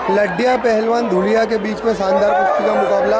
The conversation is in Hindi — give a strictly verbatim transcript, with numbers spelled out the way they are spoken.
लड्डिया पहलवान धुलिया के बीच में शानदार कुश्ती का मुकाबला।